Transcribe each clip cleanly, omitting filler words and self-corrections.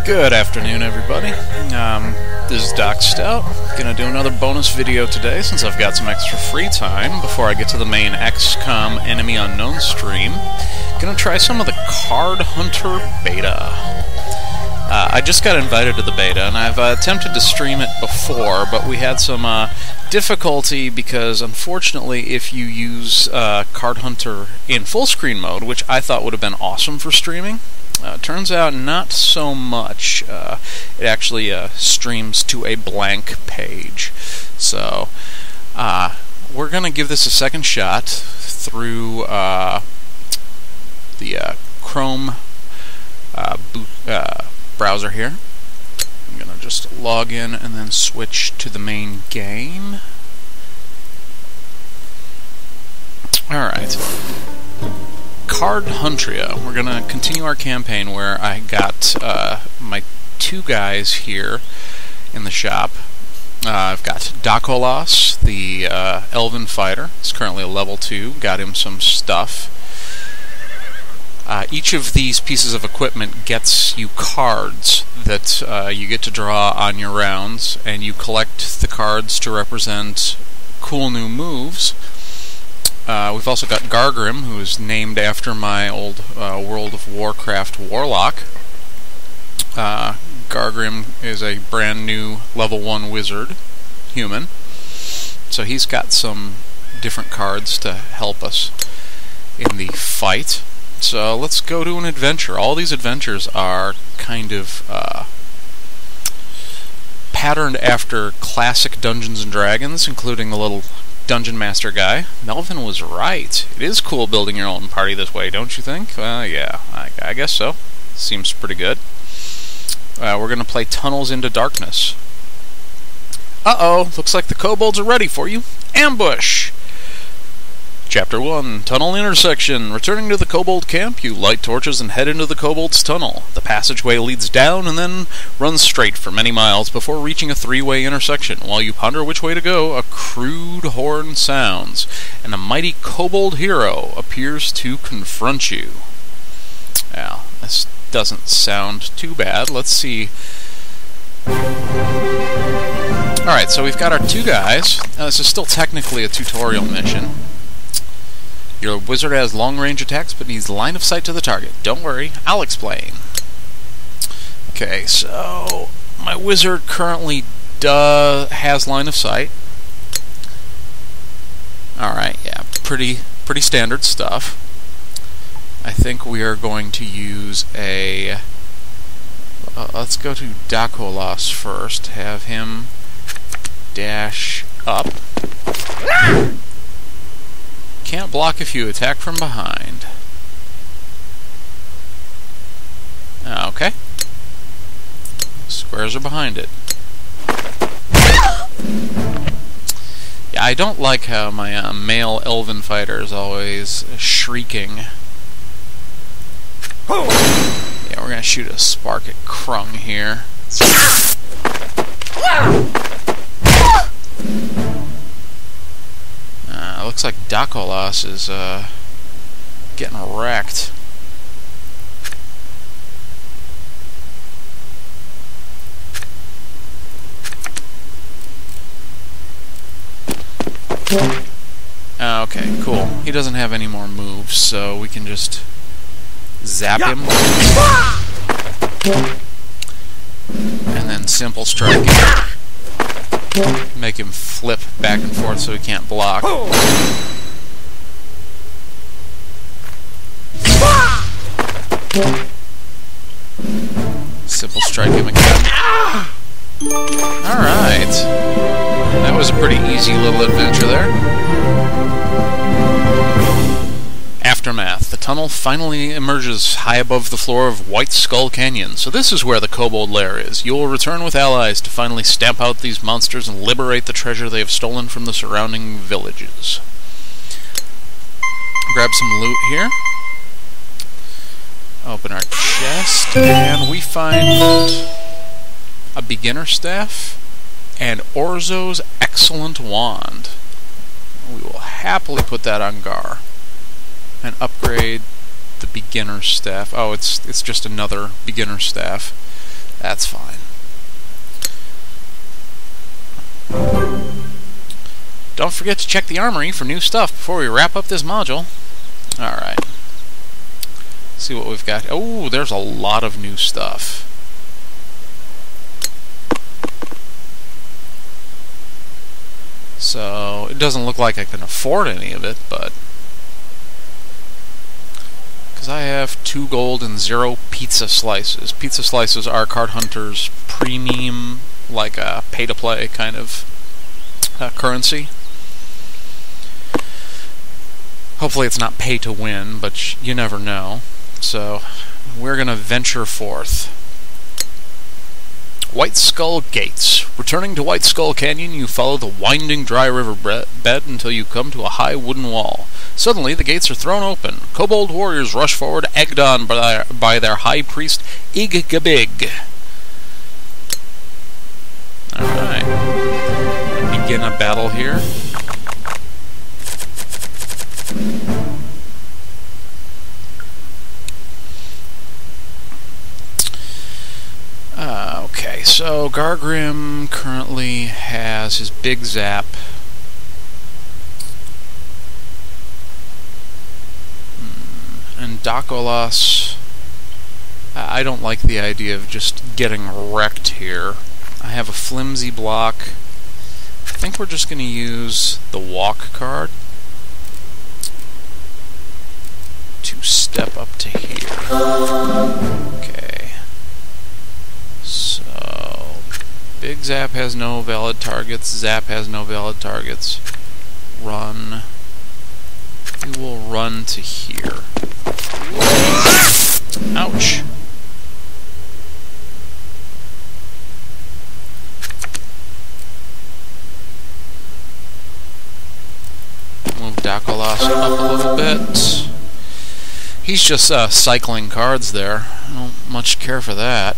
Good afternoon, everybody. This is Doc Stout. Gonna do another bonus video today since I've got some extra free time before I get to the main XCOM Enemy Unknown stream. Gonna try some of the Card Hunter beta. I just got invited to the beta, and I've attempted to stream it before, but we had some difficulty because, unfortunately, if you use Card Hunter in full screen mode, which I thought would have been awesome for streaming, turns out not so much. It actually streams to a blank page. So, we're going to give this a second shot through the Chrome browser here. I'm going to just log in and then switch to the main game. Alright. Card Huntria. We're going to continue our campaign where I got my two guys here in the shop. I've got Dakolas, the elven fighter. He's currently a level 2. Got him some stuff. Each of these pieces of equipment gets you cards that you get to draw on your rounds, and you collect the cards to represent cool new moves. We've also got Gargrim, who is named after my old World of Warcraft warlock. Gargrim is a brand new level 1 wizard, human. So he's got some different cards to help us in the fight. So let's go to an adventure. All these adventures are kind of patterned after classic Dungeons & Dragons, including the little Dungeon Master guy. Melvin was right. It is cool building your own party this way, don't you think? Yeah, I guess so. Seems pretty good. We're going to play Tunnels into Darkness. Uh-oh, looks like the kobolds are ready for you. Ambush! Chapter 1, Tunnel Intersection. Returning to the kobold camp, you light torches and head into the kobold's tunnel. The passageway leads down and then runs straight for many miles before reaching a three-way intersection. While you ponder which way to go, a crude horn sounds, and a mighty kobold hero appears to confront you. Now, this doesn't sound too bad. Let's see. Alright, so we've got our two guys. This is still technically a tutorial mission. Your wizard has long-range attacks, but needs line of sight to the target. Don't worry, I'll explain. Okay, so my wizard currently has line of sight. Alright, yeah, pretty standard stuff. I think we are going to use a... let's go to Dakolas first. Have him dash up. Can't block if you attack from behind. Okay. Squares are behind it. Yeah, I don't like how my male elven fighter is always shrieking. Yeah, we're gonna shoot a spark at Krung here. Looks like Dakolas is getting wrecked. Okay, cool. He doesn't have any more moves, so we can just zap him. And then simple strike him. Make him flip back and forth so he can't block. Simple strike him again. Alright. That was a pretty easy little adventure there. Aftermath. The tunnel finally emerges high above the floor of White Skull Canyon, so this is where the kobold lair is. You will return with allies to finally stamp out these monsters and liberate the treasure they have stolen from the surrounding villages. Grab some loot here. Open our chest, and we find a beginner staff and Orzo's excellent wand. We will happily put that on Gar. And upgrade the beginner staff. Oh, it's just another beginner staff. That's fine. Don't forget to check the armory for new stuff before we wrap up this module. Alright. See what we've got. Oh, there's a lot of new stuff. So, it doesn't look like I can afford any of it, but... because I have 2 gold and 0 pizza slices. Pizza slices are Card Hunter's premium, like a pay-to-play kind of currency. Hopefully it's not pay-to-win, but you never know. So, we're going to venture forth. White Skull Gates. Returning to White Skull Canyon, you follow the winding dry river bed until you come to a high wooden wall. Suddenly, the gates are thrown open. Kobold warriors rush forward, egged on by their high priest, Ig-Gabig. Alright. Begin a battle here. Okay, so Gargrim currently has his big zap. And Dakolas, I don't like the idea of just getting wrecked here. I have a flimsy block. I think we're just going to use the walk card to step up to here. Okay. So, Big Zap has no valid targets. Zap has no valid targets. Run. We will run to here. Ouch. Move Dakolas up a little bit. He's just cycling cards there. I don't much care for that.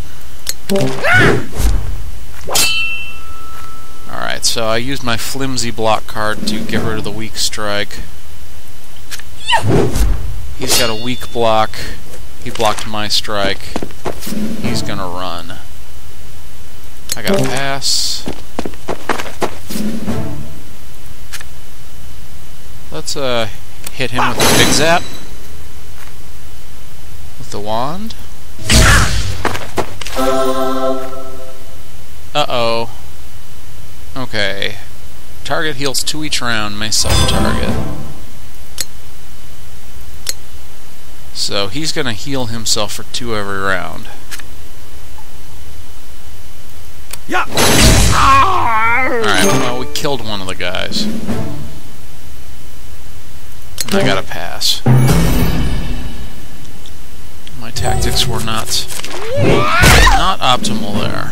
Alright, so I used my flimsy block card to get rid of the weak strike. He's got a weak block. He blocked my strike. He's gonna run. I gotta pass. Let's hit him with the big zap. With the wand. Uh-oh. Okay. Target heals 2 each round, may self-target. So he's gonna heal himself for 2 every round. Yeah. Alright, well, we killed one of the guys. And I gotta pass. My tactics were not optimal there.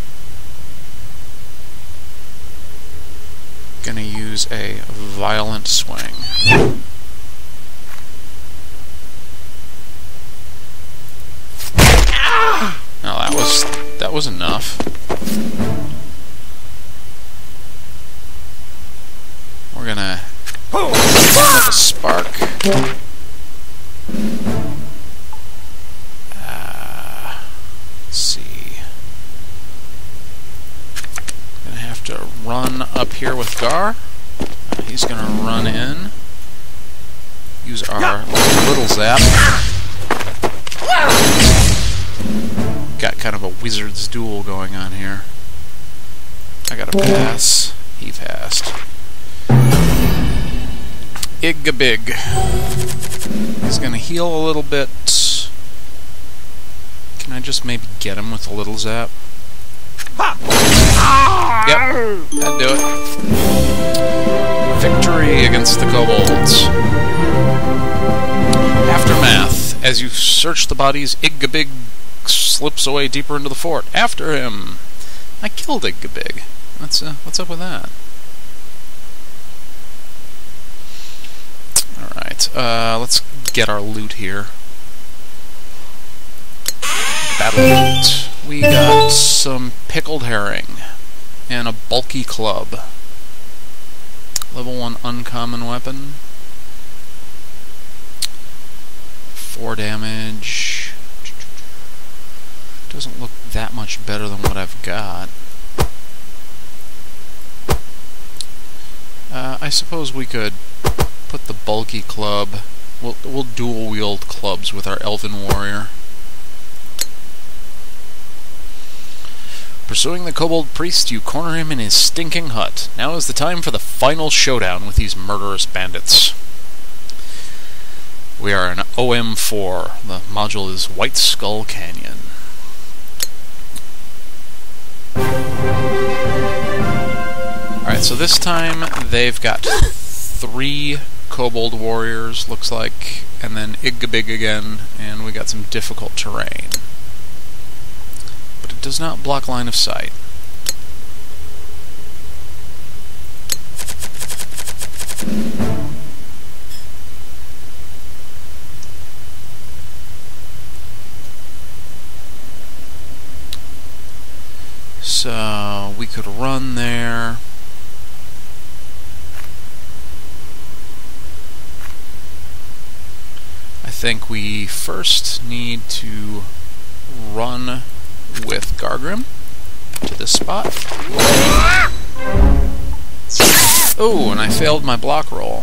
Gonna use a violent swing. No, that was enough. We're gonna with a spark. Let's see. Gonna have to run up here with Gar. He's gonna run in. Use our little zap. Got kind of a wizard's duel going on here. I gotta pass. He passed. Ig-Gabig. He's gonna heal a little bit. Can I just maybe get him with a little zap? Yep, that'd do it. Victory against the kobolds. Aftermath. As you search the bodies, Ig-Gabig slips away deeper into the fort. After him. I killed Ig-Gabig. What's up with that? Alright, let's get our loot here. Battle loot. We got some pickled herring and a bulky club. Level 1 uncommon weapon. 4 damage. Doesn't look that much better than what I've got. I suppose we could put the bulky club. We'll dual wield clubs with our elven warrior. Pursuing the kobold priest, you corner him in his stinking hut. Now is the time for the final showdown with these murderous bandits. We are in OM4. The module is White Skull Canyon. Alright, so this time they've got 3 kobold warriors, looks like, and then Iggabig again, and we got some difficult terrain. But it does not block line of sight. So we could run there. I think we first need to run with Gargrim to this spot. Oh, and I failed my block roll.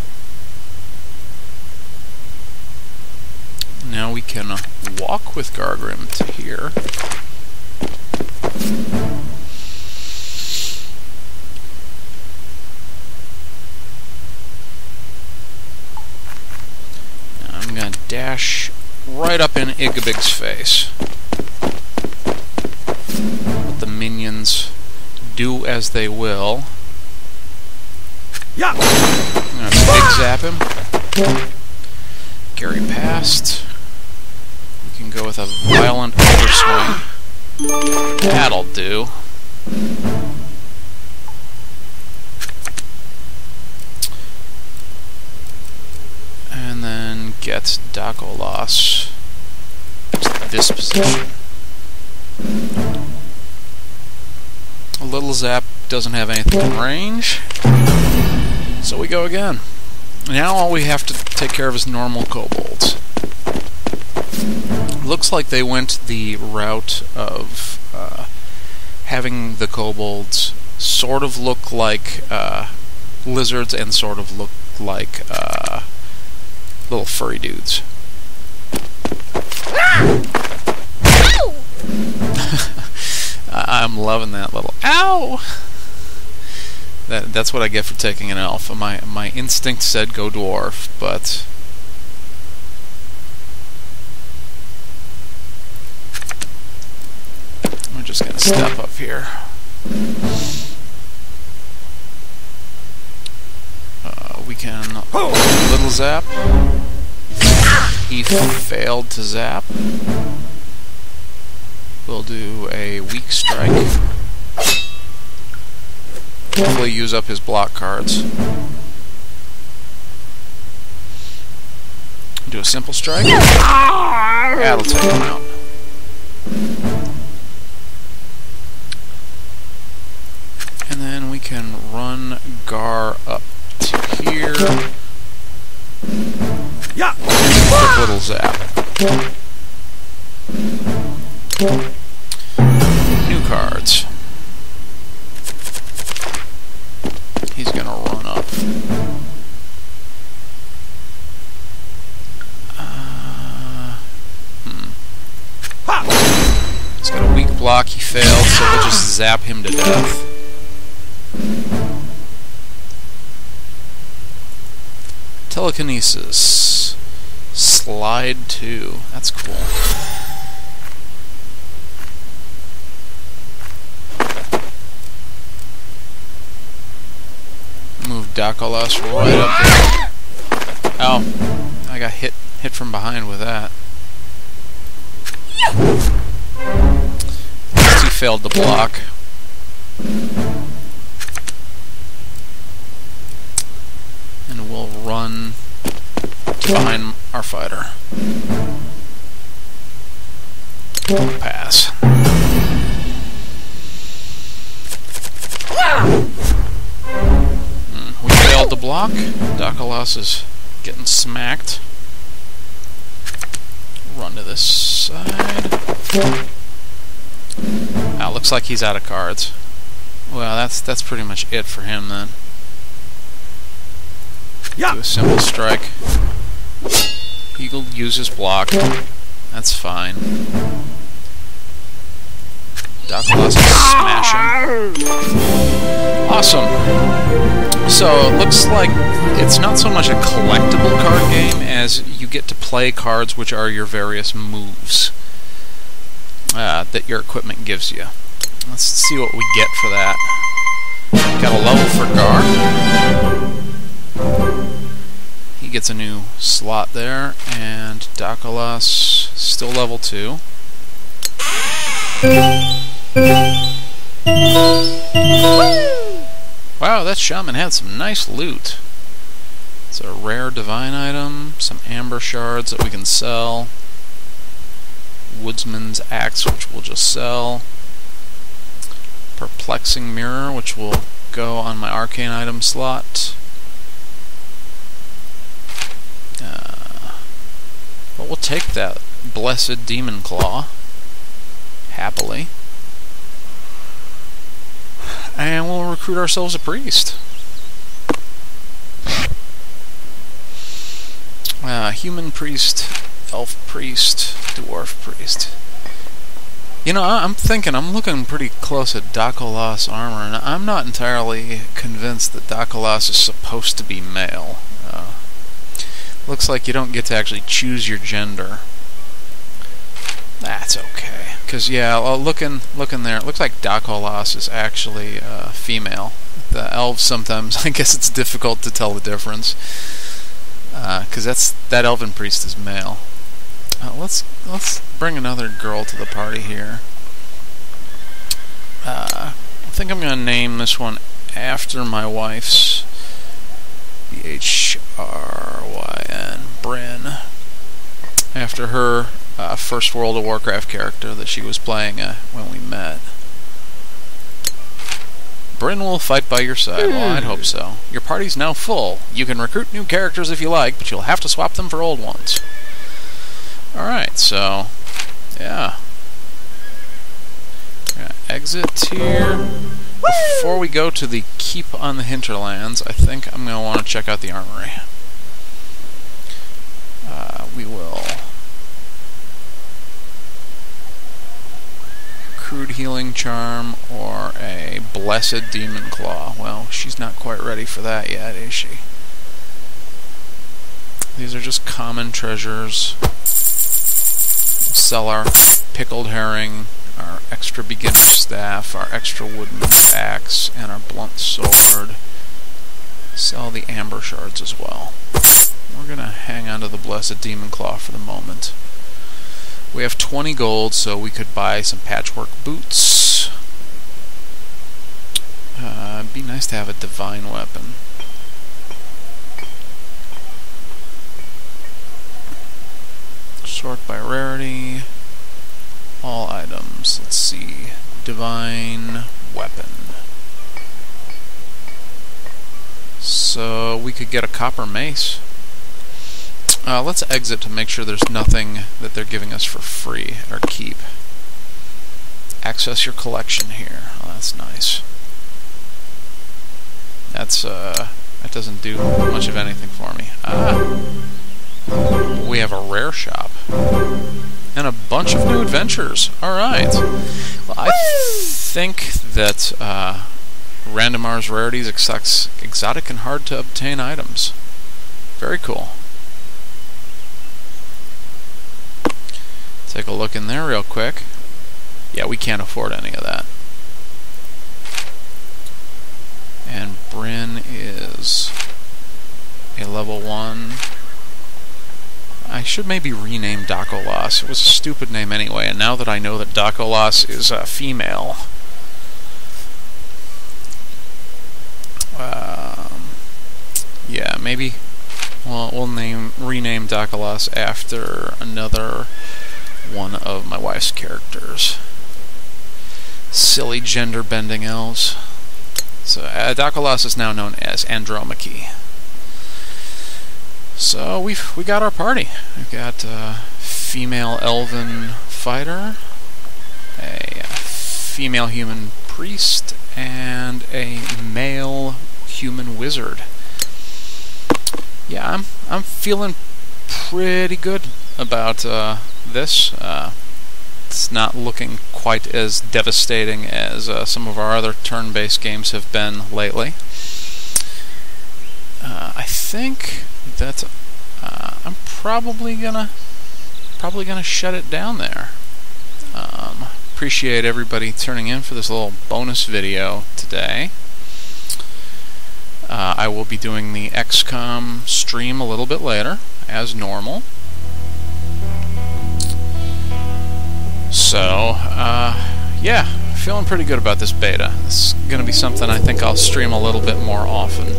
Now we can walk with Gargrim to here. Now I'm going to dash right up in Iggabig's face. Let the minions do as they will. Yeah. I'm going to big zap him. Gary passed. We can go with a violent overswing. That'll do. And then get Dakolas to this position. A little zap doesn't have anything in range, so we go again. Now all we have to take care of is normal kobolds. Looks like they went the route of having the kobolds sort of look like lizards and sort of look like little furry dudes. I'm loving that little ow. That's what I get for taking an elf. My instinct said go dwarf, but we're just gonna step up here. We can little zap. He failed to zap. We'll do a weak strike. Hopefully use up his block cards. Do a simple strike. That'll take him out. And then we can run Gar up to here. Yeah. Quick little zap. New cards. He's gonna run up. He's got a weak block, he failed, so we'll just zap him to death. Telekinesis. Slide 2. That's cool. Move Dakolas right up there. Oh, I got hit from behind with that. At least he failed the block. And we'll run to behind our fighter. Pass. We failed the block. Dakolas is getting smacked. Run to this side. Looks like he's out of cards. Well, that's pretty much it for him then. Yeah. Do a simple strike. He'll use his block. That's fine. Dakolas smash him. Awesome. So it looks like it's not so much a collectible card game as you get to play cards which are your various moves that your equipment gives you. Let's see what we get for that. Got a level for Gar. He gets a new slot there, and Dakolas still level 2. Wow, that shaman had some nice loot. It's a rare divine item, some amber shards that we can sell, woodsman's axe, which we'll just sell, perplexing mirror, which will go on my arcane item slot. But we'll take that blessed demon claw happily, and we'll recruit ourselves a priest. Human priest, elf priest, dwarf priest. You know, I'm looking pretty close at Dakolas' armor, and I'm not entirely convinced that Dakolas is supposed to be male. Looks like you don't get to actually choose your gender. That's okay, because yeah, looking there, it looks like Dakolas is actually female. The elves sometimes, I guess it's difficult to tell the difference, because that elven priest is male. Let's bring another girl to the party here. I think I'm going to name this one after my wife's. Bryn, Bryn, after her first World of Warcraft character that she was playing when we met. Bryn will fight by your side. Well, I'd hope so. Your party's now full. You can recruit new characters if you like, but you'll have to swap them for old ones. Alright, so, yeah. Exit here. Before we go to the Keep on the Hinterlands, I think I'm going to want to check out the armory. We will crude healing charm or a blessed demon claw. Well, she's not quite ready for that yet, is she? These are just common treasures. We'll sell our pickled herring, our extra beginner staff, our extra wooden axe, and our blunt sword. Sell the amber shards as well. We're going to hang on to the blessed demon claw for the moment. We have 20 gold, so we could buy some patchwork boots. It'd be nice to have a divine weapon. Sort by rarity. All items. Let's see. Divine weapon. So we could get a copper mace. Let's exit to make sure there's nothing that they're giving us for free at our keep. Access your collection here. Oh, that's nice. That doesn't do much of anything for me. We have a rare shop. And a bunch of new adventures. Alright. Well, I think that Randomar's Rarities accepts exotic and hard to obtain items. Very cool. Take a look in there real quick. Yeah, we can't afford any of that. And Bryn is a level 1. I should maybe rename Dakolas. It was a stupid name anyway, and now that I know that Dakolas is a female, yeah, maybe we'll rename Dakolas after another one of my wife's characters. Silly gender-bending elves. So Dakolas is now known as Andromache. So we got our party. We've got a female elven fighter, a female human priest and a male human wizard. Yeah, I'm feeling pretty good about this. It's not looking quite as devastating as some of our other turn-based games have been lately. I think that I'm probably gonna shut it down there. Appreciate everybody tuning in for this little bonus video today. I will be doing the XCOM stream a little bit later, as normal. So, yeah, feeling pretty good about this beta. It's going to be something I think I'll stream a little bit more often.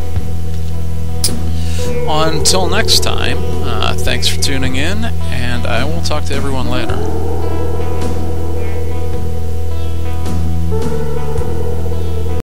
Until next time, thanks for tuning in, and I will talk to everyone later.